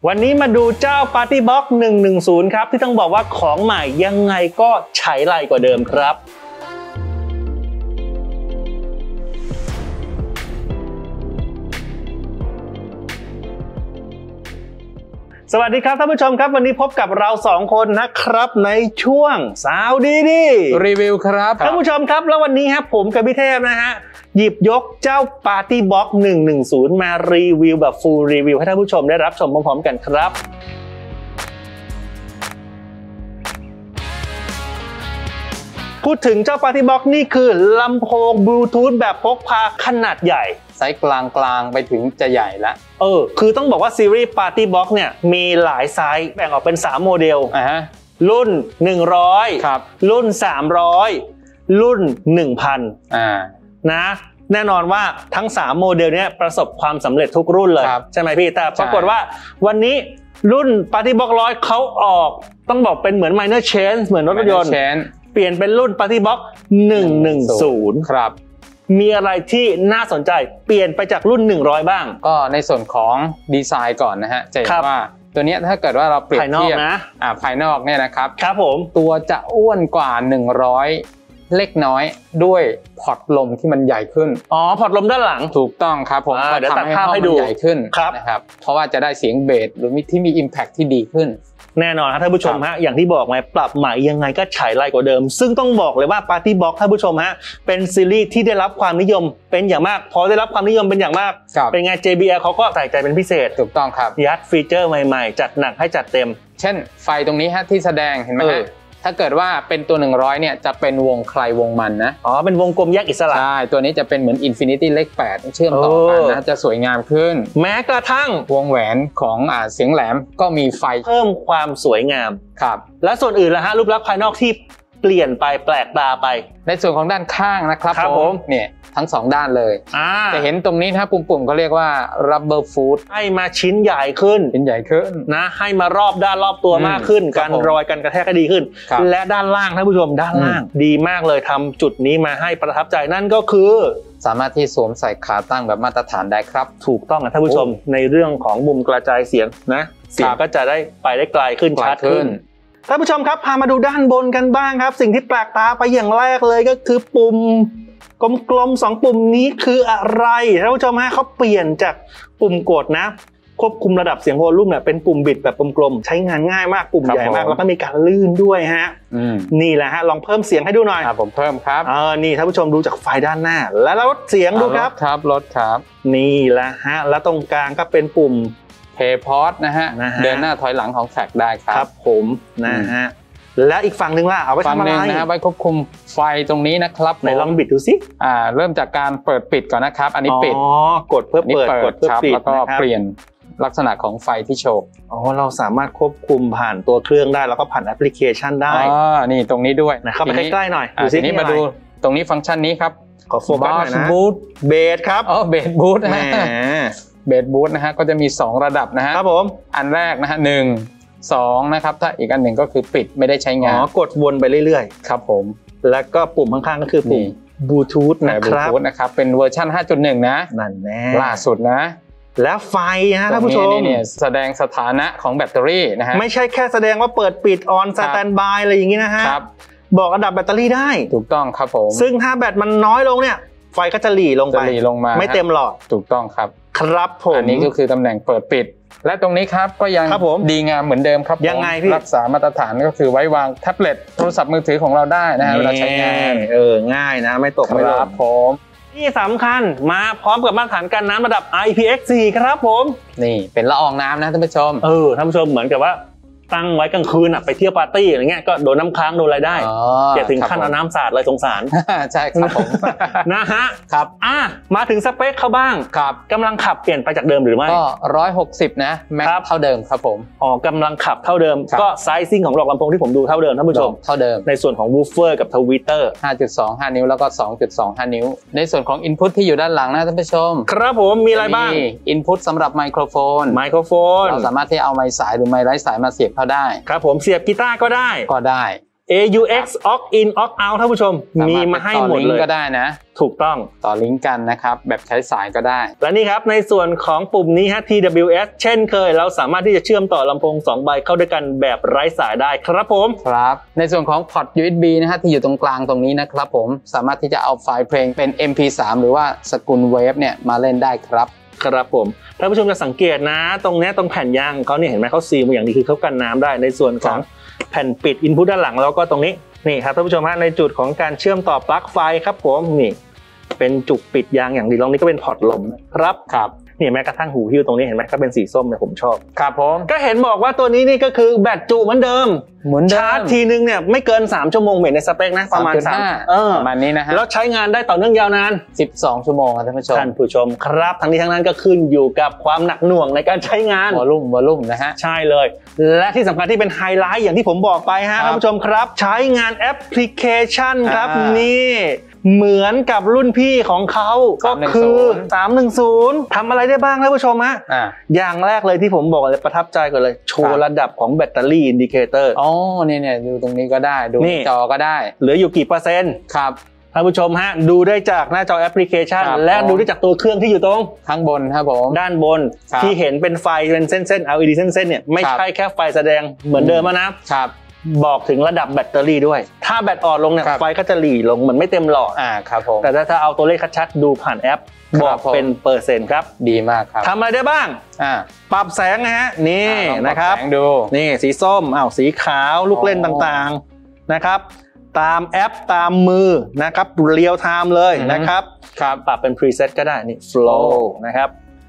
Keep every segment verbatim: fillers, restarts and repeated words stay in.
วันนี้มาดูเจ้า Party Box หนึ่งหนึ่งศูนย์ครับที่ต้องบอกว่าของใหม่ยังไงก็ใช้ไรกว่าเดิมครับสวัสดีครับท่านผู้ชมครับวันนี้พบกับเราสองคนนะครับในช่วงสาวดีดีรีวิวครับท่านผู้ชมครับแล้ววันนี้ครับผมกับพี่เทพนะฮะหยิบยกเจ้า Party Box หนึ่งหนึ่งศูนย์มารีวิวแบบ full review ให้ท่านผู้ชมได้รับชมพร้อมๆกันครับพูดถึงเจ้า Party Box นี่คือลำโพงบลูทูธแบบพกพาขนาดใหญ่ไซส์กลางกลางไปถึงจะใหญ่แล้วเออคือต้องบอกว่าซีรีส์ Party Box เนี่ยมีหลายไซส์แบ่งออกเป็นสามโมเดลอ่าฮะรุ่นหนึ่งร้อยครับรุ่นสามร้อยรุ่น หนึ่งพันอ่านะแน่นอนว่าทั้งสามโมเดลเนี้ยประสบความสำเร็จทุกรุ่นเลยใช่ไหมพี่แต่ปรากฏว่าวันนี้รุ่น Party Box ร้อยเขาออกต้องบอกเป็นเหมือน minor change เหมือนรถยนต์เปลี่ยนเป็นรุ่น Party Box หนึ่งหนึ่งศูนย์ครับมีอะไรที่น่าสนใจเปลี่ยนไปจากรุ่นหนึ่งร้อยบ้างก็ในส่วนของดีไซน์ก่อนนะฮะจะเห็นว่าตัวนี้ถ้าเกิดว่าเราเปรียบเทียบนะอ่าภายนอกเนี่ยนะครับครับผมตัวจะอ้วนกว่าหนึ่งร้อยเล็กน้อยด้วยพอร์ตลมที่มันใหญ่ขึ้นอ๋อพอร์ตลมด้านหลังถูกต้องครับผมจะทำให้ห้องมันใหญ่ขึ้นนะครับเพราะว่าจะได้เสียงเบสหรือที่มี impact ที่ดีขึ้นแน่นอนครับท่านผู้ชมฮะอย่างที่บอกไงปรับใหม่ยังไงก็ฉายไล่กว่าเดิมซึ่งต้องบอกเลยว่า Party Box ท่านผู้ชมฮะเป็นซีรีส์ที่ได้รับความนิยมเป็นอย่างมากพอได้รับความนิยมเป็นอย่างมากเป็นไง เจ บี แอล เขาก็ใส่ใจเป็นพิเศษถูกต้องครับยัดฟีเจอร์ใหม่ๆจัดหนักให้จัดเต็มเช่นไฟตรงนี้ฮะที่แสดงเห็นไหมฮะถ้าเกิดว่าเป็นตัวหนึ่งร้อยเนี่ยจะเป็นวงใครวงมันนะอ๋อเป็นวงกลมแยกอิสระใช่ตัวนี้จะเป็นเหมือน Infinity เลขแปดเชื่อมต่อกันนะจะสวยงามขึ้นแม้กระทั่งวงแหวนของอ่าเสียงแหลมก็มีไฟเพิ่มความสวยงามครับและส่วนอื่นล่ะฮะรูปลักษณ์ภายนอกที่เปลี่ยนไปแปลกตาไปในส่วนของด้านข้างนะครับผมเนี่ยทั้งสองด้านเลยจะเห็นตรงนี้นะปุ่มๆเขาเรียกว่า rubber foot ให้มาชิ้นใหญ่ขึ้นชิ้นใหญ่ขึ้นนะให้มารอบด้านรอบตัวมากขึ้นการรอยกันกระแทกก็ดีขึ้นและด้านล่างท่านผู้ชมด้านล่างดีมากเลยทำจุดนี้มาให้ประทับใจนั่นก็คือสามารถที่สวมใส่ขาตั้งแบบมาตรฐานได้ครับถูกต้องนะท่านผู้ชมในเรื่องของมุมกระจายเสียงนะเสียงก็จะได้ไปได้ไกลขึ้นชัดขึ้นท่านผู้ชมครับพามาดูด้านบนกันบ้างครับสิ่งที่แปลกตาไปอย่างแรกเลยก็คือปุ่มกลมๆสองปุ่มนี้คืออะไรท่านผู้ชมฮะเขาเปลี่ยนจากปุ่มกดนะควบคุมระดับเสียงโวลูมเนี่ยเป็นปุ่มบิดแบบกลมๆใช้งานง่ายมากปุ่มใหญ่มากแล้วก็มีการลื่นด้วยฮะนี่แหละฮะลองเพิ่มเสียงให้ดูหน่อยผมเพิ่มครับเออนี่ท่านผู้ชมดูจากไฟด้านหน้าแล้วลดเสียงดูครับครับลดครับนี่แหละฮะแล้วตรงกลางก็เป็นปุ่มเพย์พอสนะฮะเดินหน้าถอยหลังของแทร็กได้ครับครับผมนะฮะแล้วอีกฝั่งหนึ่งล่ะเอาไว้ทำอะไรนะฮะไว้ควบคุมไฟตรงนี้นะครับไหนลองบิดดูสิอ่าเริ่มจากการเปิดปิดก่อนนะครับอันนี้ปิดอ๋อกดเพื่อเปิดกดเพื่อปิดแล้วก็เปลี่ยนลักษณะของไฟที่โชว์อ๋อเราสามารถควบคุมผ่านตัวเครื่องได้แล้วก็ผ่านแอปพลิเคชันได้อ๋อนี่ตรงนี้ด้วยนะเข้าไปใกล้ๆหน่อยดูสินี่มาดูตรงนี้ฟังก์ชันนี้ครับขอโฟกัสหน่อยนะบูทเบสครับอ๋อเบสบูทนะฮะเบสบูทนะฮะก็จะมีสองระดับนะฮะครับผมอันแรกนะฮะหนึ่งสองนะครับถ้าอีกอันหนึ่งก็คือปิดไม่ได้ใช้งานอ๋อกดวนไปเรื่อยๆครับผมแล้วก็ปุ่มข้างๆก็คือปุ่มบลูทูธนะครับบลูทูธนะครับเป็นเวอร์ชัน ห้าจุดหนึ่ง นะนั่นแน่ล่าสุดนะแล้วไฟฮะท่านผู้ชมนี่เนี่ยแสดงสถานะของแบตเตอรี่นะฮะไม่ใช่แค่แสดงว่าเปิดปิดออนสแตนด์บายอะไรอย่างงี้นะฮะบอกระดับแบตเตอรี่ได้ถูกต้องครับผมซึ่งถ้าแบตมันน้อยลงเนี่ยไฟก็จะหลีลงไปหลีลงมาไม่เต็มหลอดถูกต้องครับครับผมอันนี้ก็คือตำแหน่งเปิดปิดและตรงนี้ครับก็ยังดีงามเหมือนเดิมครับยังไงพี่รักษามาตรฐานก็คือไว้วางแท็บเล็ตโทรศัพท์มือถือของเราได้นะฮะเวลาใช้งานเออง่ายนะไม่ตกไม่หล่นผมที่สำคัญมาพร้อมกับมาตรฐานกันน้ำระดับ ไอ พี เอ็กซ์ โฟร์ ครับผมนี่เป็นละอองน้ำนะท่านผู้ชมเออท่านผู้ชมเหมือนกับว่าตั้งไว้กลางคืนอ่ะไปเที่ยวปาร์ตี้อะไรเงี้ยก็โดนน้ำค้างโดนอะไรได้อย่าถึงขั้นเอาน้ำสาดเลยสงสารใช่ครับผมนะฮะครับอ่ะมาถึงสเปคเขาบ้างครับกำลังขับเปลี่ยนไปจากเดิมหรือไม่ก็หนึ่งร้อยหกสิบนะแม็กเท่าเดิมครับผมอ๋อกำลังขับเท่าเดิมก็ไซซิ่งของหลอดลำโพงที่ผมดูเท่าเดิมท่านผู้ชมเท่าเดิมในส่วนของวูฟเฟอร์กับทวิตเตอร์ห้าจุดสอง ห้านิ้วแล้วก็ สองจุดสองห้านิ้วในส่วนของอินพุตที่อยู่ด้านหลังนะท่านผู้ชมครับผมมีอะไรบ้างอินพุตสำหรับไมโครโฟนไมโครโฟนเราสามารถที่เอาไมค์สายหรือไมค์ไร้สายมาเสียบเข้าได้ครับผมเสียบกีตาร์ก็ได้ก็ได้เอ ยู เอ็กซ์ Aux In Aux Out ท่านผู้ชมมีมาให้หมดเลยก็ได้นะถูกต้องต่อลิงก์กันนะครับแบบใช้สายก็ได้และนี่ครับในส่วนของปุ่มนี้ฮะ ที ดับเบิลยู เอส เช่นเคยเราสามารถที่จะเชื่อมต่อลำโพงสองใบเข้าด้วยกันแบบไร้สายได้ครับผมครับในส่วนของพอร์ต ยู เอส บี นะฮะที่อยู่ตรงกลางตรงนี้นะครับผมสามารถที่จะเอาไฟล์เพลงเป็น เอ็ม พี สาม หรือว่าสกุลเวฟเนี่ยมาเล่นได้ครับครับผมท่านผู้ชมจะสังเกตนะตรงนี้ตรงแผ่นยางเขาเนี่ยเห็นไหมเขาซีลมาอย่างดีคือเขากันน้ำได้ในส่วนของแผ่นปิดอินพุตด้านหลังแล้วก็ตรงนี้นี่ครับท่านผู้ชมฮะในจุดของการเชื่อมต่อปลั๊กไฟครับผมนี่เป็นจุกปิดยางอย่างดีตรงนี้ก็เป็นพอร์ตลมครับครับนี่แม้กระทั่งหูหิ้วตรงนี้เห็นไหมก็เป็นสีส้มเนี่ยผมชอบครับผมก็เห็นบอกว่าตัวนี้นี่ก็คือแบตจุเหมือนเดิมเหมือนเดิมชาร์จทีนึงเนี่ยไม่เกินสามชั่วโมงเหมือนในสเปคนะประมาณสามเออประมาณนี้นะฮะแล้วใช้งานได้ต่อเนื่องยาวนานสิบสองชั่วโมงครับท่านผู้ชมท่านผู้ชมครับทั้งนี้ทั้งนั้นก็ขึ้นอยู่กับความหนักหน่วงในการใช้งานวอลลุ่มวอลลุ่มนะฮะใช่เลยและที่สำคัญที่เป็นไฮไลท์อย่างที่ผมบอกไปฮะท่านผู้ชมครับใช้งานแอปพลิเคชันครับนี่เหมือนกับรุ่นพี่ของเขาก็คือสามหนึ่งศูนย์ทำอะไรได้บ้างท่านผู้ชมฮะอย่างแรกเลยที่ผมบอกเลยประทับใจก่อนเลยโชว์ระดับของแบตเตอรี่อินดิเคเตอร์อ๋อเนี่ยเนี่ยดูตรงนี้ก็ได้ดูจอก็ได้เหลืออยู่กี่เปอร์เซ็นต์ครับท่านผู้ชมฮะดูได้จากหน้าจอแอปพลิเคชันและดูได้จากตัวเครื่องที่อยู่ตรงข้างบนครับผมด้านบนที่เห็นเป็นไฟเป็นเส้นๆ แอล อี ดี เส้นๆเนี่ยไม่ใช่แค่ไฟแสดงเหมือนเดิมนะครับบอกถึงระดับแบตเตอรี่ด้วยถ้าแบตอ่อนลงเนี่ยไฟก็จะหลีลงเหมือนไม่เต็มหลอดอ่าครับผมแต่ถ้าเอาตัวเลขชัดๆดูผ่านแอปบอกเป็นเปอร์เซ็นต์ครับดีมากครับทำอะไรได้บ้างอ่าปรับแสงนะฮะนี่นะครับดูนี่สีส้มอ้าวสีขาวลูกเล่นต่างๆนะครับตามแอปตามมือนะครับเรียลไทม์เลยนะครับครับปรับเป็น preset ก็ได้นี่ flow นะครับ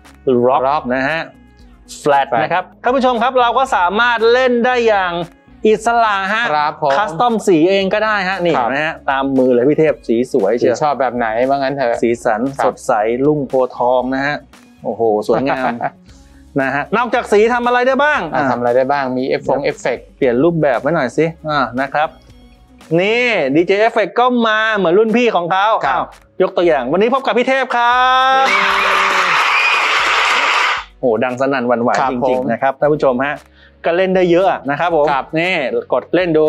rock นะฮะ flat นะครับท่านผู้ชมครับเราก็สามารถเล่นได้อย่างอิสระฮะคัสตอมสีเองก็ได้ฮะนี่นะฮะตามมือเลยพี่เทพสีสวยเชียวชอบแบบไหนว่างั้นเถอะสีสันสดใสลุ่งโพทองนะฮะโอ้โหสวยงามนะฮะนอกจากสีทำอะไรได้บ้างทำอะไรได้บ้างมีเอฟเอฟเฟกต์เปลี่ยนรูปแบบไว้หน่อยสิอ่านะครับนี่ ดี เจ Effect ก็มาเหมือนรุ่นพี่ของเขาอ้าวยกตัวอย่างวันนี้พบกับพี่เทพครับโอ้ดังสนั่นหวั่นไหวจริงๆนะครับท่านผู้ชมฮะก็เล่นได้เยอะนะครับผมนี่กดเล่นดู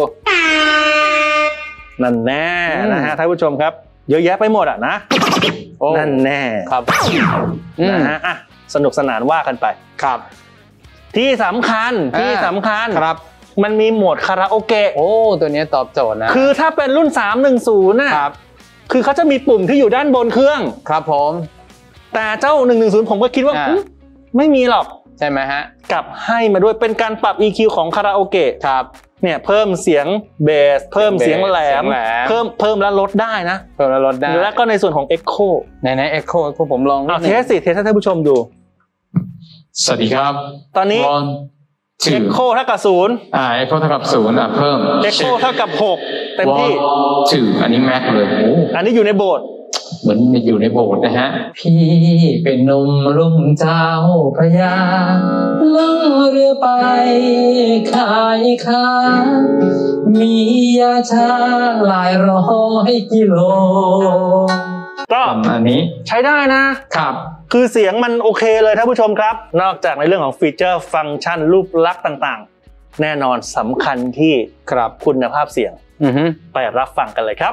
นั่นแน่นะฮะท่านผู้ชมครับเยอะแยะไปหมดอ่ะนะนั่นแน่ครับนะฮะอ่ะสนุกสนานว่ากันไปครับที่สำคัญที่สำคัญครับมันมีโหมดคาราโอเกะโอ้ตัวนี้ตอบโจทย์นะคือถ้าเป็นรุ่นสามหนึ่งศูนย์นะครับคือเขาจะมีปุ่มที่อยู่ด้านบนเครื่องครับผมแต่เจ้าหนึ่งหนึ่งศูนย์ผมก็คิดว่าไม่มีหรอกใช่ไหมฮะกลับให้มาด้วยเป็นการปรับ อี คิว ของคาราโอเกะครับเนี่ยเพิ่มเสียงเบสเพิ่มเสียงแหลมเพิ่มเพิ่มแล้วลดได้นะเพิ่มแล้วลดได้แล้วก็ในส่วนของ Echo ในใน Echo ผมลองเอาเทสสิเทสให้ท่านผู้ชมดูสวัสดีครับตอนนี้Echo เท่ากับศูนย์อ่า Echo เท่ากับศูนย์อ่ะเพิ่ม Echo เท่ากับหกเต็มที่ถืออันนี้แม็กเลยอันนี้อยู่ในโบสถ์เหมือนอยู่ในโบสถ์นะฮะพี่เป็นหนุ่มรุ่งเจ้าพระยาล่องเรือไปขายค้ามียาชาหลายร้อยกิโลก็อันนี้ใช้ได้นะครับคือเสียงมันโอเคเลยท่านผู้ชมครับนอกจากในเรื่องของฟีเจอร์ฟังก์ชันรูปลักษณ์ต่างๆแน่นอนสำคัญที่ครับคุณภาพเสียงอือฮึไปรับฟังกันเลยครับ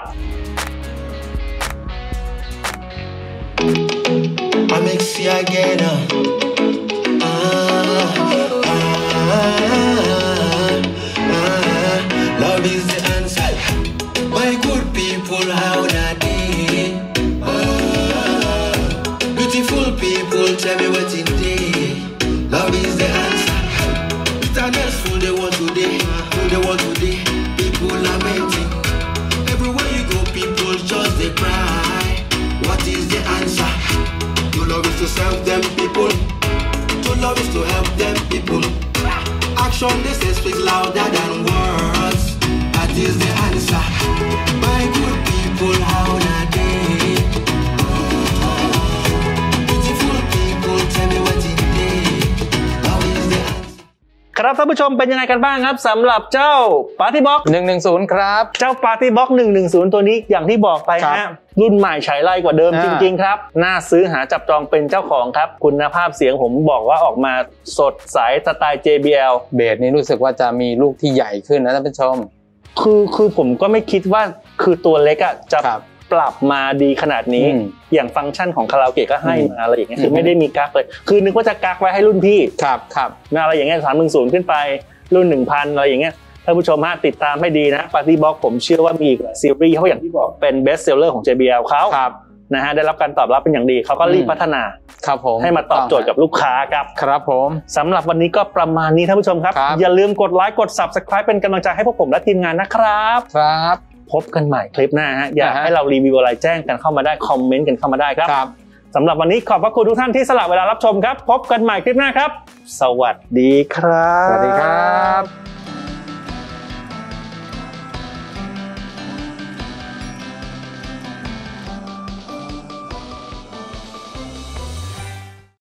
I make see again. Uh, uh, uh, uh, love is the answer. My good people, how not day. Uh, beautiful people, tell me what it is. Love is the answer. Standards who they want today, who they want today. People are waiting. Everywhere you go, people just they cry. What is the answer? To love is to serve them people. To love is to help them people. Action they say speaks louder than words. That is the answer. My good people, how are they? Beautiful people, tell me what it is. How is the answer? ครับท่านผู้ชมเป็นยังไงกันบ้างครับสำหรับเจ้า Party Box หนึ่งหนึ่งศูนย์ครับเจ้า Party Box หนึ่งหนึ่งศูนย์ตัวนี้อย่างที่บอกไปฮะรุ่นใหม่ฉายไล่กว่าเดิมจริงๆครับน่าซื้อหาจับจองเป็นเจ้าของครับคุณภาพเสียงผมบอกว่าออกมาสดใสสไตล์ เจ บี แอลเบสนี่รู้สึกว่าจะมีลูกที่ใหญ่ขึ้นนะท่านผู้ชมคือคือผมก็ไม่คิดว่าคือตัวเล็กอ่ะจะปรับมาดีขนาดนี้อย่างฟังก์ชันของคาราโอเกะก็ให้มาอะไรอย่างเงี้ยคือไม่ได้มีกั๊กเลยคือนึกว่าจะกั๊กไว้ให้รุ่นพี่ครับครับอะไรอย่างเงี้ยสามหนึ่งศูนย์ขึ้นไปรุ่น หนึ่งพัน อะไรอย่างเงี้ยท่านผู้ชมฮะติดตามให้ดีนะ Party Box ผมเชื่อว่ามีอีกซีรีส์เพราะอย่างที่บอกเป็น Best Seller ของ เจ บี แอล เขานะฮะได้รับการตอบรับเป็นอย่างดีเขาก็รีบพัฒนาครับผมให้มาตอบโจทย์กับลูกค้าครับครับผมสำหรับวันนี้ก็ประมาณนี้ท่านผู้ชมครับอย่าลืมกดไลค์กด Subscribe เป็นกำลังใจให้พวกผมและทีมงานนะครับครับพบกันใหม่คลิปหน้าฮะอยากให้เรารีวิวอะไรแจ้งกันเข้ามาได้คอมเมนต์กันเข้ามาได้ครับสำหรับวันนี้ขอบพระคุณทุกท่านที่สละเวลารับชมครับพบกันใหม่คลิปหน้าครับสวัสดีครับสวัสดีครับ